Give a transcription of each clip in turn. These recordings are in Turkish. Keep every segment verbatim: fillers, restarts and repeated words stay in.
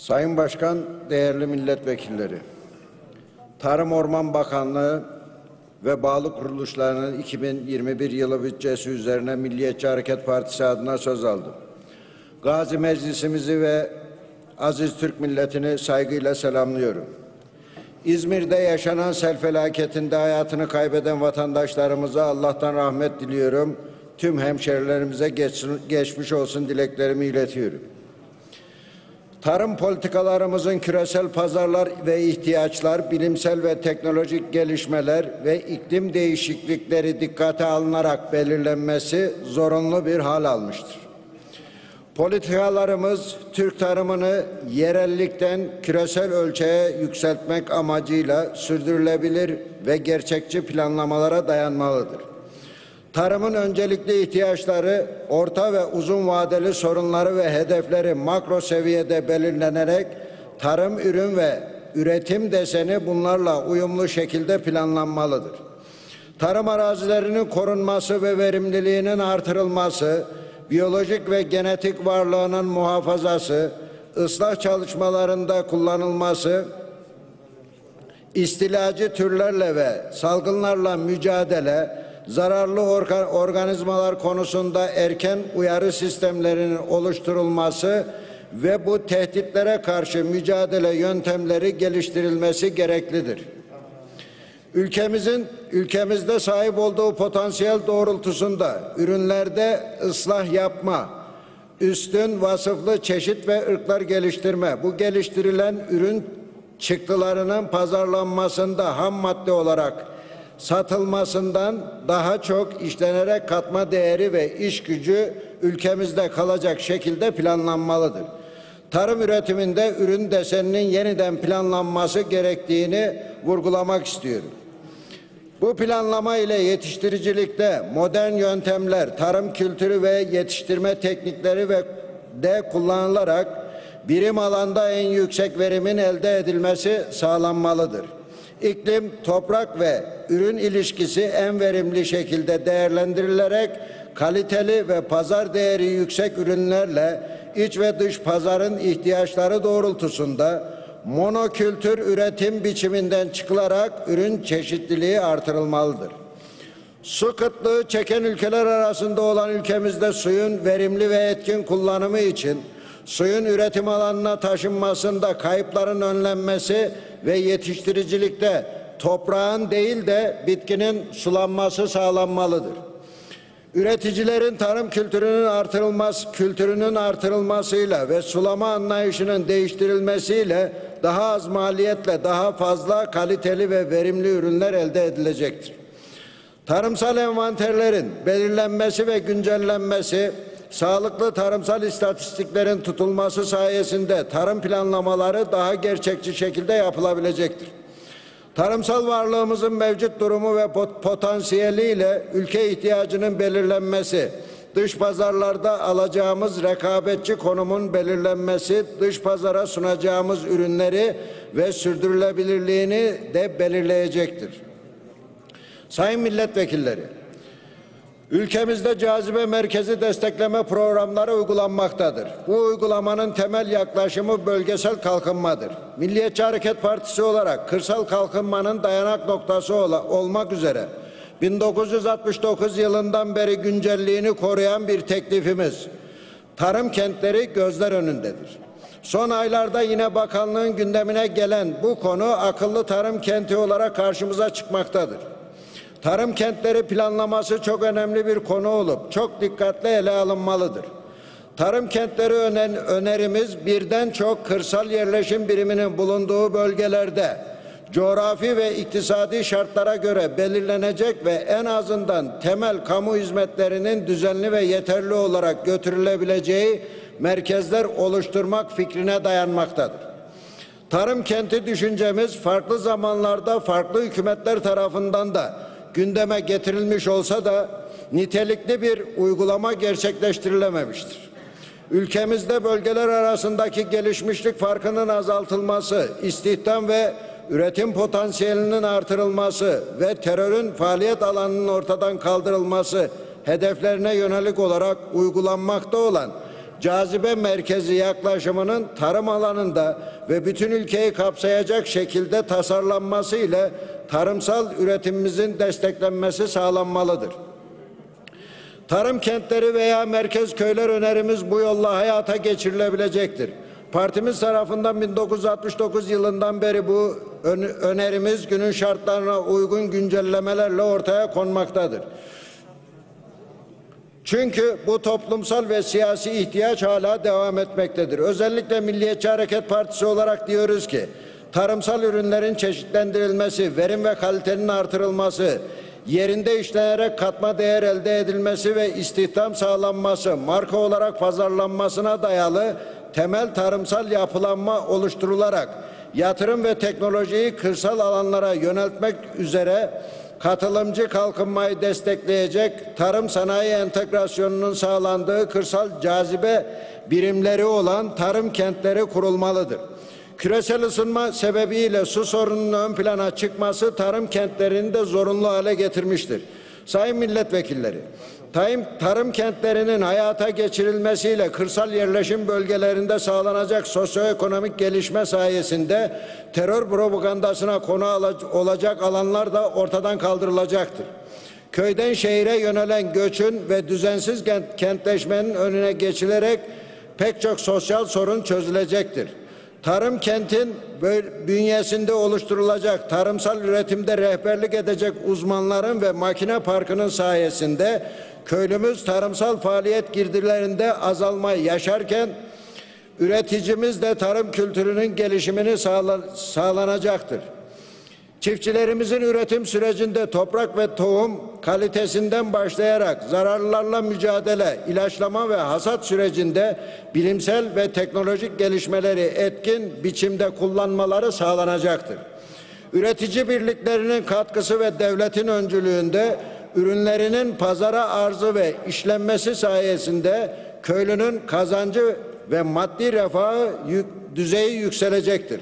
Sayın Başkan, değerli milletvekilleri, Tarım Orman Bakanlığı ve bağlı kuruluşlarının iki bin yirmi bir yılı bütçesi üzerine Milliyetçi Hareket Partisi adına söz aldım. Gazi Meclisimizi ve aziz Türk milletini saygıyla selamlıyorum. İzmir'de yaşanan sel felaketinde hayatını kaybeden vatandaşlarımıza Allah'tan rahmet diliyorum. Tüm hemşerilerimize geç, geçmiş olsun dileklerimi iletiyorum. Tarım politikalarımızın küresel pazarlar ve ihtiyaçlar, bilimsel ve teknolojik gelişmeler ve iklim değişiklikleri dikkate alınarak belirlenmesi zorunlu bir hal almıştır. Politikalarımız Türk tarımını yerellikten küresel ölçeğe yükseltmek amacıyla sürdürülebilir ve gerçekçi planlamalara dayanmalıdır. Tarımın öncelikli ihtiyaçları, orta ve uzun vadeli sorunları ve hedefleri makro seviyede belirlenerek tarım ürün ve üretim deseni bunlarla uyumlu şekilde planlanmalıdır. Tarım arazilerinin korunması ve verimliliğinin artırılması, biyolojik ve genetik varlığının muhafazası, ıslah çalışmalarında kullanılması, istilacı türlerle ve salgınlarla mücadele, zararlı organizmalar konusunda erken uyarı sistemlerinin oluşturulması ve bu tehditlere karşı mücadele yöntemleri geliştirilmesi gereklidir. Ülkemizin ülkemizde sahip olduğu potansiyel doğrultusunda ürünlerde ıslah yapma, üstün vasıflı çeşit ve ırklar geliştirme, bu geliştirilen ürün çıktılarının pazarlanmasında ham madde olarak satılmasından daha çok işlenerek katma değeri ve iş gücü ülkemizde kalacak şekilde planlanmalıdır. Tarım üretiminde ürün deseninin yeniden planlanması gerektiğini vurgulamak istiyorum. Bu planlama ile yetiştiricilikte modern yöntemler, tarım kültürü ve yetiştirme teknikleri ve de kullanılarak birim alanda en yüksek verimin elde edilmesi sağlanmalıdır. İklim, toprak ve ürün ilişkisi en verimli şekilde değerlendirilerek kaliteli ve pazar değeri yüksek ürünlerle iç ve dış pazarın ihtiyaçları doğrultusunda monokültür üretim biçiminden çıkılarak ürün çeşitliliği artırılmalıdır. Su kıtlığı çeken ülkeler arasında olan ülkemizde suyun verimli ve etkin kullanımı için suyun üretim alanına taşınmasında kayıpların önlenmesi ve yetiştiricilikte toprağın değil de bitkinin sulanması sağlanmalıdır. Üreticilerin tarım kültürünün artırılması, kültürünün artırılmasıyla ve sulama anlayışının değiştirilmesiyle daha az maliyetle daha fazla kaliteli ve verimli ürünler elde edilecektir. Tarımsal envanterlerin belirlenmesi ve güncellenmesi, sağlıklı tarımsal istatistiklerin tutulması sayesinde tarım planlamaları daha gerçekçi şekilde yapılabilecektir. Tarımsal varlığımızın mevcut durumu ve potansiyeliyle ülke ihtiyacının belirlenmesi, dış pazarlarda alacağımız rekabetçi konumun belirlenmesi, dış pazara sunacağımız ürünleri ve sürdürülebilirliğini de belirleyecektir. Sayın milletvekilleri, ülkemizde cazibe merkezi destekleme programları uygulanmaktadır. Bu uygulamanın temel yaklaşımı bölgesel kalkınmadır. Milliyetçi Hareket Partisi olarak kırsal kalkınmanın dayanak noktası olmak üzere bin dokuz yüz altmış dokuz yılından beri güncelliğini koruyan bir teklifimiz, tarım kentleri gözler önündedir. Son aylarda yine bakanlığın gündemine gelen bu konu akıllı tarım kenti olarak karşımıza çıkmaktadır. Tarım kentleri planlaması çok önemli bir konu olup çok dikkatli ele alınmalıdır. Tarım kentleri önerimiz birden çok kırsal yerleşim biriminin bulunduğu bölgelerde coğrafi ve iktisadi şartlara göre belirlenecek ve en azından temel kamu hizmetlerinin düzenli ve yeterli olarak götürülebileceği merkezler oluşturmak fikrine dayanmaktadır. Tarım kenti düşüncemiz farklı zamanlarda farklı hükümetler tarafından da gündeme getirilmiş olsa da nitelikli bir uygulama gerçekleştirilememiştir. Ülkemizde bölgeler arasındaki gelişmişlik farkının azaltılması, istihdam ve üretim potansiyelinin artırılması ve terörün faaliyet alanının ortadan kaldırılması hedeflerine yönelik olarak uygulanmakta olan cazibe merkezi yaklaşımının tarım alanında ve bütün ülkeyi kapsayacak şekilde tasarlanması ile tarımsal üretimimizin desteklenmesi sağlanmalıdır. Tarım kentleri veya merkez köyler önerimiz bu yolla hayata geçirilebilecektir. Partimiz tarafından bin dokuz yüz altmış dokuz yılından beri bu önerimiz günün şartlarına uygun güncellemelerle ortaya konmaktadır. Çünkü bu toplumsal ve siyasi ihtiyaç hala devam etmektedir. Özellikle Milliyetçi Hareket Partisi olarak diyoruz ki, tarımsal ürünlerin çeşitlendirilmesi, verim ve kalitenin artırılması, yerinde işlenerek katma değer elde edilmesi ve istihdam sağlanması, marka olarak pazarlanmasına dayalı temel tarımsal yapılanma oluşturularak yatırım ve teknolojiyi kırsal alanlara yöneltmek üzere katılımcı kalkınmayı destekleyecek tarım sanayi entegrasyonunun sağlandığı kırsal cazibe birimleri olan tarım kentleri kurulmalıdır. Küresel ısınma sebebiyle su sorununun ön plana çıkması tarım kentlerini de zorunlu hale getirmiştir. Sayın milletvekilleri, tarım kentlerinin hayata geçirilmesiyle kırsal yerleşim bölgelerinde sağlanacak sosyoekonomik gelişme sayesinde terör propagandasına konu olacak alanlar da ortadan kaldırılacaktır. Köyden şehire yönelen göçün ve düzensiz kentleşmenin önüne geçilerek pek çok sosyal sorun çözülecektir. Tarım kentin bünyesinde oluşturulacak tarımsal üretimde rehberlik edecek uzmanların ve makine parkının sayesinde köylümüz tarımsal faaliyet girdilerinde azalmayı yaşarken üreticimiz de tarım kültürünün gelişimini sağla, sağlanacaktır. Çiftçilerimizin üretim sürecinde toprak ve tohum kalitesinden başlayarak zararlarla mücadele, ilaçlama ve hasat sürecinde bilimsel ve teknolojik gelişmeleri etkin biçimde kullanmaları sağlanacaktır. Üretici birliklerinin katkısı ve devletin öncülüğünde ürünlerinin pazara arzı ve işlenmesi sayesinde köylünün kazancı ve maddi refahı yük, düzeyi yükselecektir.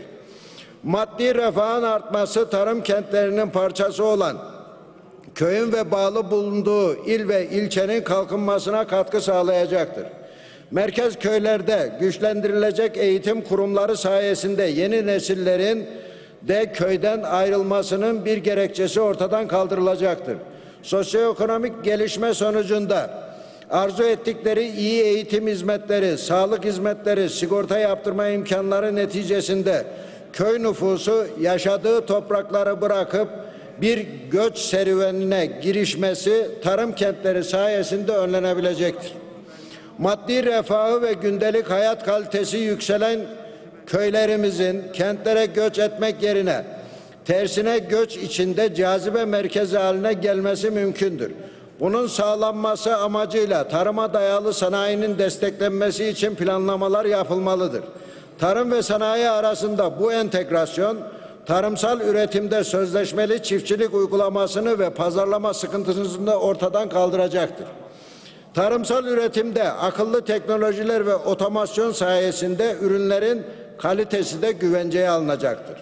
Maddi refahın artması tarım kentlerinin parçası olan köyün ve bağlı bulunduğu il ve ilçenin kalkınmasına katkı sağlayacaktır. Merkez köylerde güçlendirilecek eğitim kurumları sayesinde yeni nesillerin de köyden ayrılmasının bir gerekçesi ortadan kaldırılacaktır. Sosyoekonomik gelişme sonucunda arzu ettikleri iyi eğitim hizmetleri, sağlık hizmetleri, sigorta yaptırma imkanları neticesinde köy nüfusu yaşadığı toprakları bırakıp bir göç serüvenine girişmesi tarım kentleri sayesinde önlenebilecektir. Maddi refahı ve gündelik hayat kalitesi yükselen köylerimizin kentlere göç etmek yerine tersine göç içinde cazibe merkezi haline gelmesi mümkündür. Bunun sağlanması amacıyla tarıma dayalı sanayinin desteklenmesi için planlamalar yapılmalıdır. Tarım ve sanayi arasında bu entegrasyon, tarımsal üretimde sözleşmeli çiftçilik uygulamasını ve pazarlama sıkıntısını da ortadan kaldıracaktır. Tarımsal üretimde akıllı teknolojiler ve otomasyon sayesinde ürünlerin kalitesi de güvenceye alınacaktır.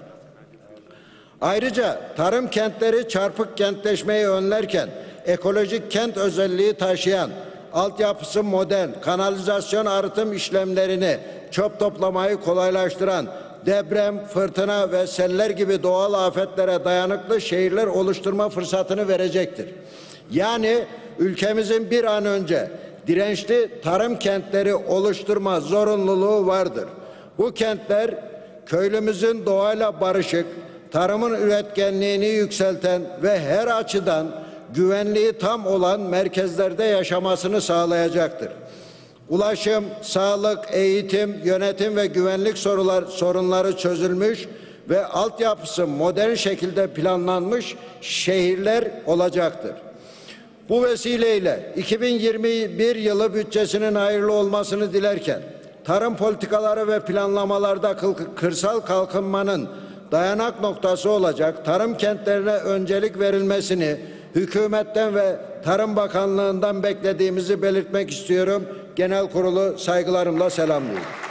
Ayrıca tarım kentleri çarpık kentleşmeyi önlerken ekolojik kent özelliği taşıyan, altyapısı modern, kanalizasyon arıtım işlemlerini, çöp toplamayı kolaylaştıran, deprem, fırtına ve seller gibi doğal afetlere dayanıklı şehirler oluşturma fırsatını verecektir. Yani ülkemizin bir an önce dirençli tarım kentleri oluşturma zorunluluğu vardır. Bu kentler köylümüzün doğayla barışık, tarımın üretkenliğini yükselten ve her açıdan güvenliği tam olan merkezlerde yaşamasını sağlayacaktır. Ulaşım, sağlık, eğitim, yönetim ve güvenlik sorular, sorunları çözülmüş ve altyapısı modern şekilde planlanmış şehirler olacaktır. Bu vesileyle iki bin yirmi bir yılı bütçesinin hayırlı olmasını dilerken, tarım politikaları ve planlamalarda kırsal kalkınmanın dayanak noktası olacak tarım kentlerine öncelik verilmesini hükümetten ve Tarım Bakanlığı'ndan beklediğimizi belirtmek istiyorum. Genel kurulu saygılarımla selamlıyorum.